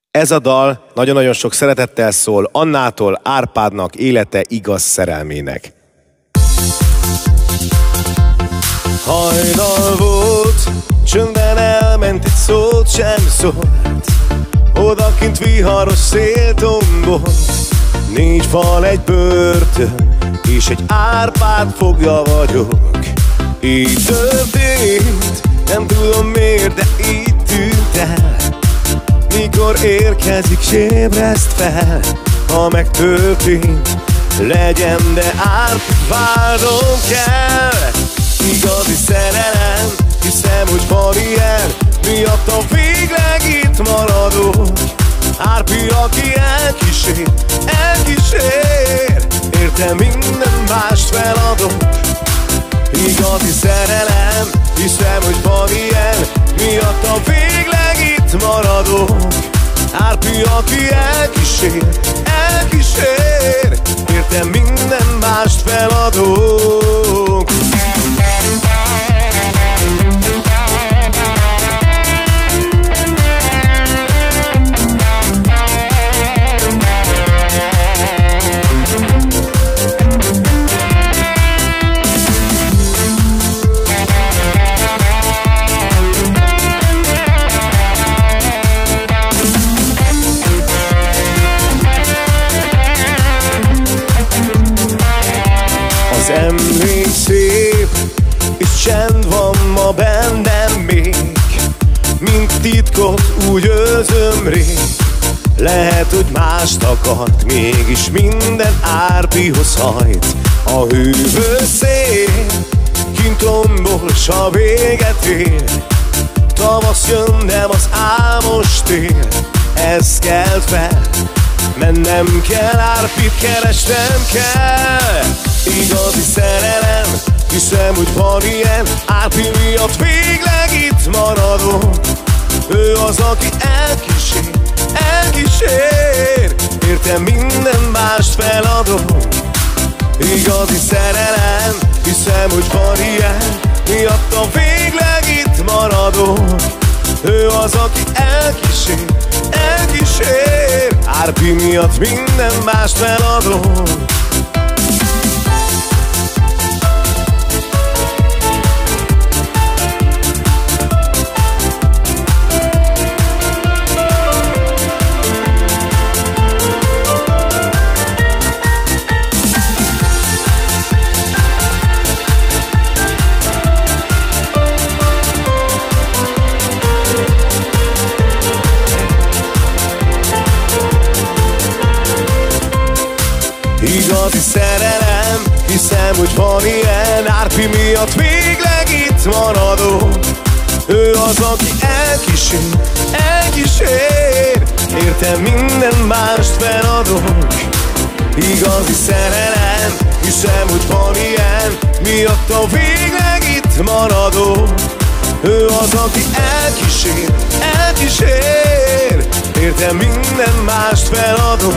Ez a dal nagyon-nagyon sok szeretettel szól Annától Árpádnak, élete igaz szerelmének. Hajnal volt, csöndben elment, egy szót sem szólt. Odakint viharos szél tombolt, 4 fal, egy börtön, és egy Árpád fogja vagyok. Így történt, nem tudom miért, de így tűnt el. Mikor érkezik, s ébreszt fel, ha megtörtént, legyen, de Árpád várnom kell. Igazi szerelem, hiszem, hogy van ilyen, miattam végleg itt maradok. Árpi, aki elkísér, érte minden mást feladok. Igazi szerelem, hiszem, hogy van ilyen, miattam végleg itt maradok. Árpi, aki elkísér, érte minden mást feladok. Az emlék szép, és csend van ma bennem még, mint titkot úgy őrzöm rég. Lehet, hogy mást akart, mégis minden Árpihoz hajt. A hűvös szél kint tombol, s a véget ér. Tavasz jön, nem az álmos tél, ez kelt fel. Mennem kell, Árpit keresnem kell. Igazi szerelem, hiszem, hogy van ilyen, Árpi miatt végleg itt maradok. Ő az, aki elkísér, értem minden mást feladok. Igazi szerelem, hiszem, hogy van ilyen, miattam végleg itt maradok. Ő az, aki elkísér, Árpi miatt minden mást feladok. Igazi szerelem, hiszem, hogy van ilyen, Árpi miatt végleg itt maradok. Ő az, aki elkísér, értem minden mást feladok. Igazi szerelem, hiszem, hogy van ilyen, miatta végleg itt maradok. Ő az, aki elkísér, értem minden mást feladok.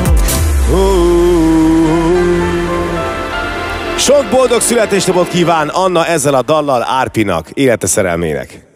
Sok boldog születésnapot kíván Anna ezzel a dallal Árpinak, élete szerelmének.